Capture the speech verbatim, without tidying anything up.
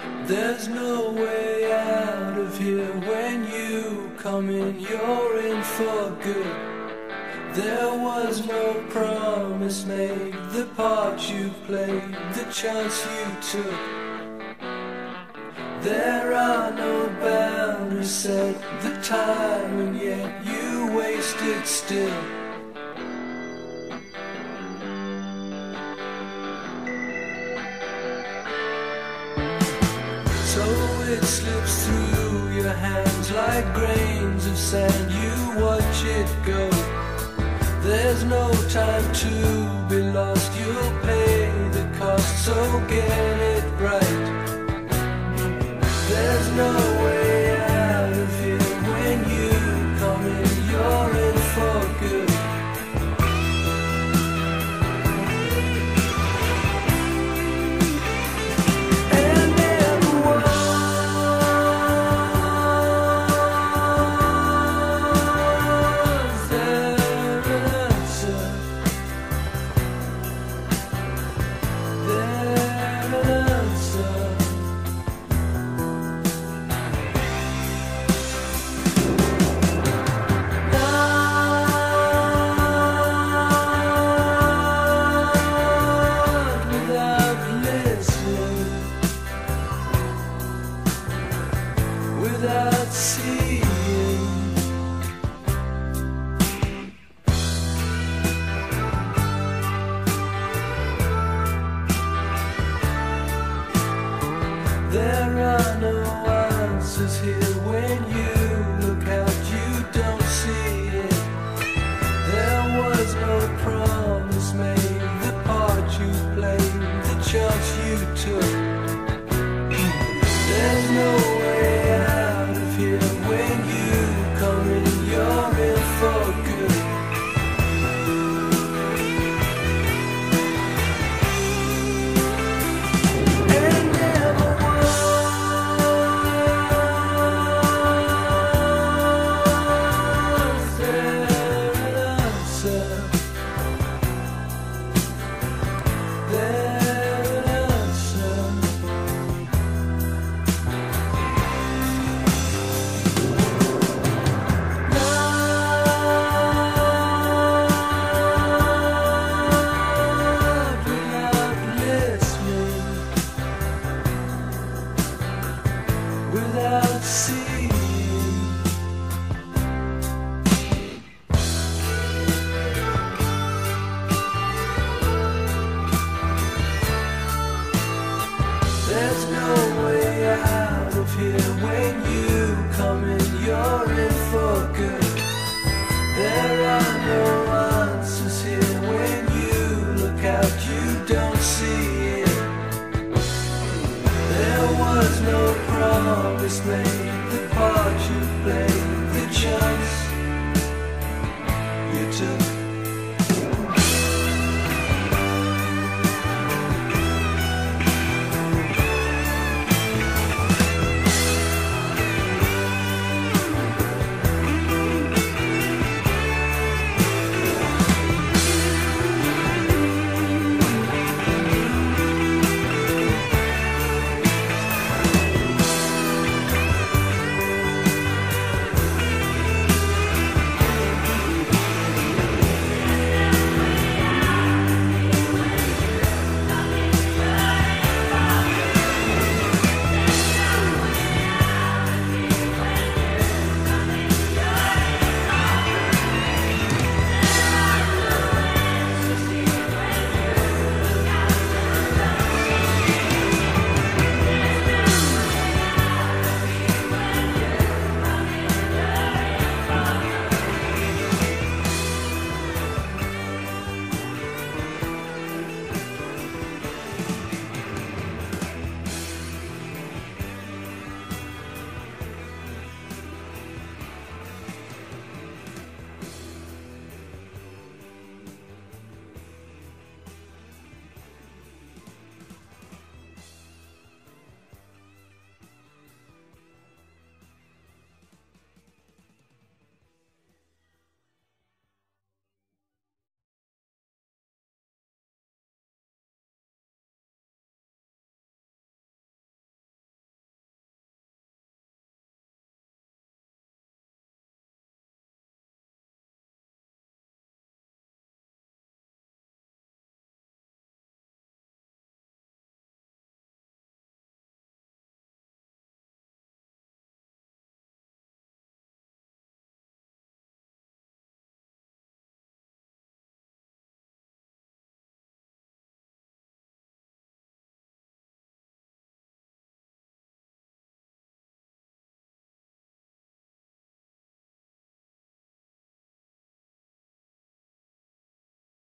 There's no way out of here. When you come in, you're in for good. There was no promise made, the part you played, the chance you took. There are no boundaries set, the time, and yet you wasted still. So it slips through your hands like grains of sand. You watch it go. There's no time to be lost. You'll pay the cost, so get it right. There's no way out of here. When you come in, you're in for good. Without seeing, there are no answers here. When you look out, you don't see it. There was no promise made, the part you played, the chance you took. There's no way out of here. When you come in, you're in for good. And never was there an answer. There an answer. Without seeing, there's no way out of here. When you come in, you're in for good. There are no answers here. When you look out, you don't see it. There was no promise made, the part you played, the chance you took.